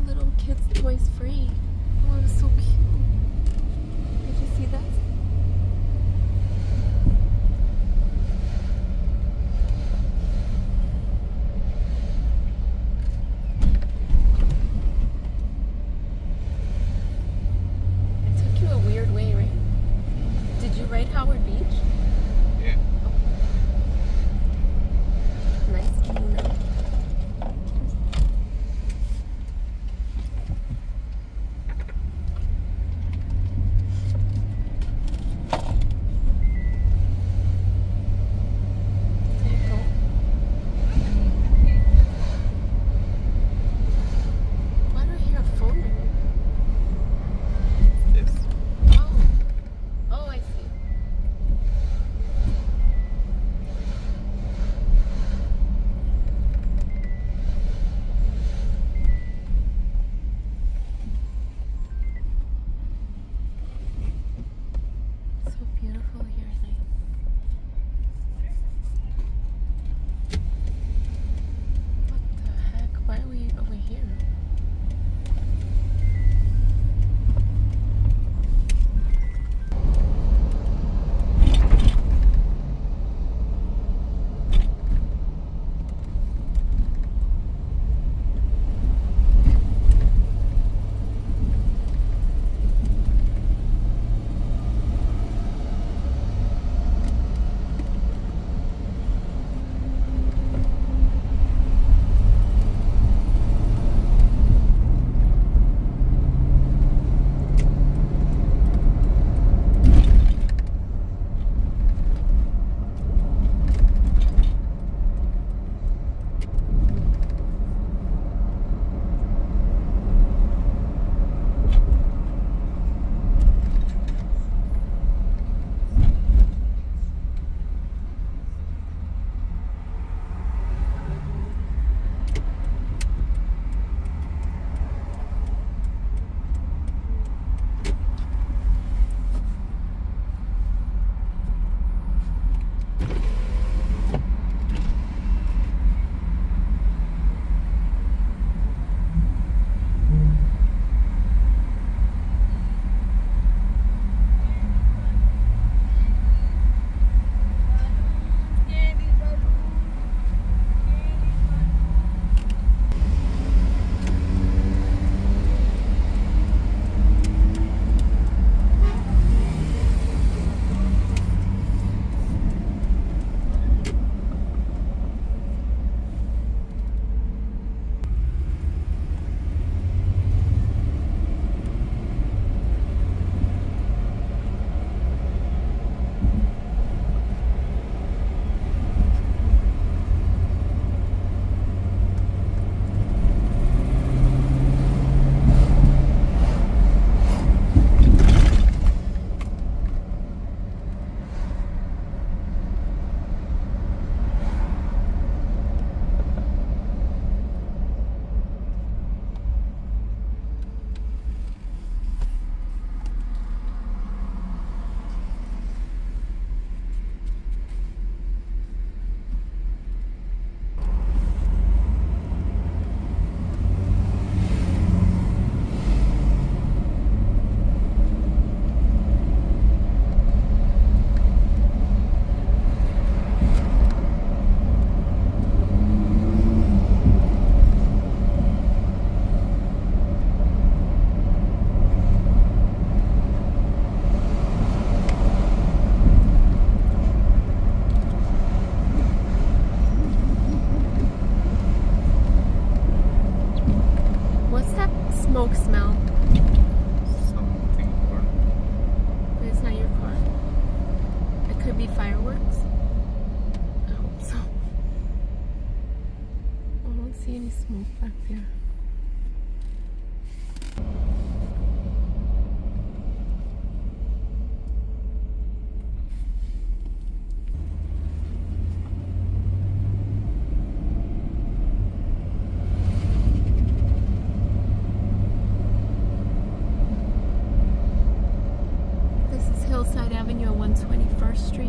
little kids' toys free. Oh, it was so cute. Did you see that? I took you a weird way, right? Did you ride Howard Beach? Yeah. Nice Luna. Smoke smell. Something burnt. But it's not your car. It could be fireworks. I hope so. I don't see any smoke back there. Avenue on 121st Street.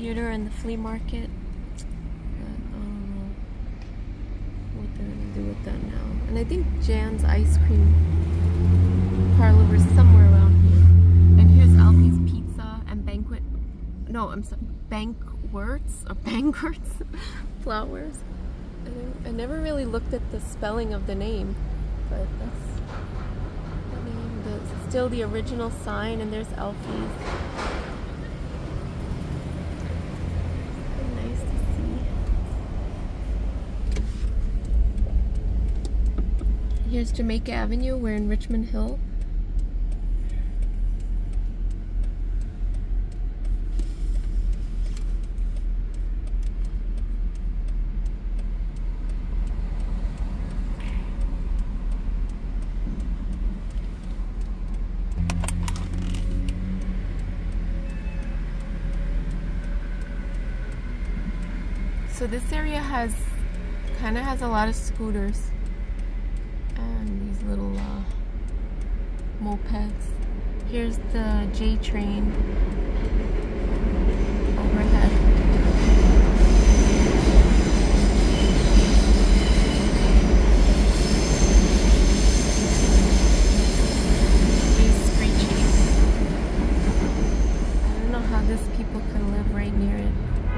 theater and the flea market. But I don't know what they're gonna do with that now. And I think Jan's ice cream parlor is somewhere around here. And here's Alfie's Pizza and Banquet. No, I'm sorry, Banquets or Banquets Flowers. I never really looked at the spelling of the name, but that's the name. Still the original sign, and there's Alfie's. Nice to see. Here's Jamaica Avenue. We're in Richmond Hill. So this area kind of has a lot of scooters and these little mopeds. Here's the J train overhead. He's screeching. I don't know how these people can live right near it.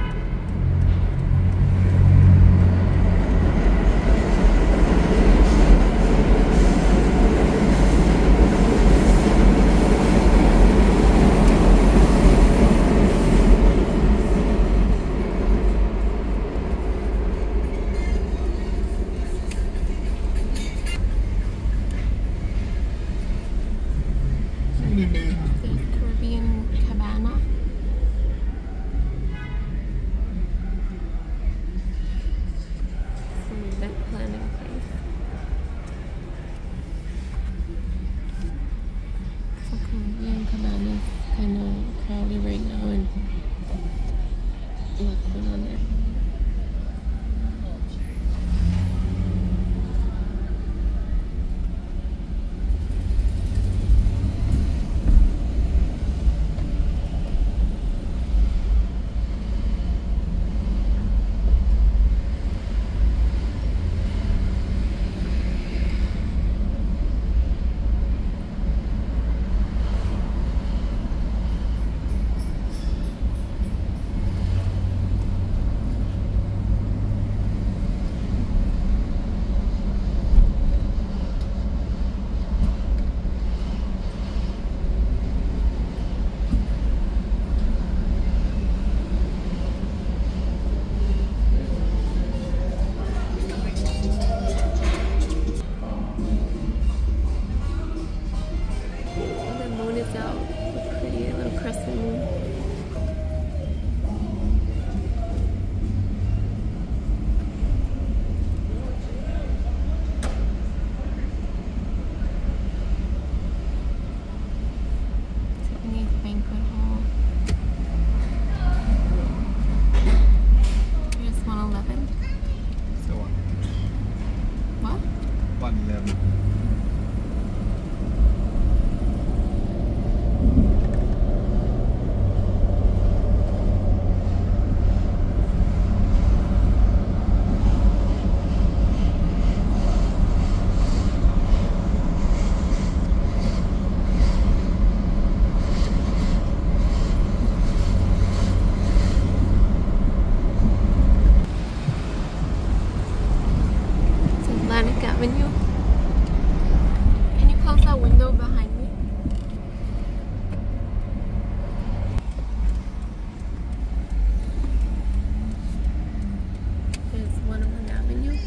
Avenue. Can you close that window behind me? There's 101 Avenue.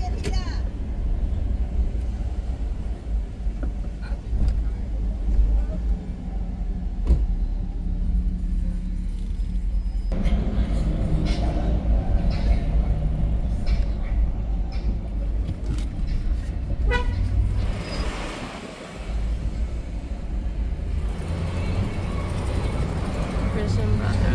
Brothers.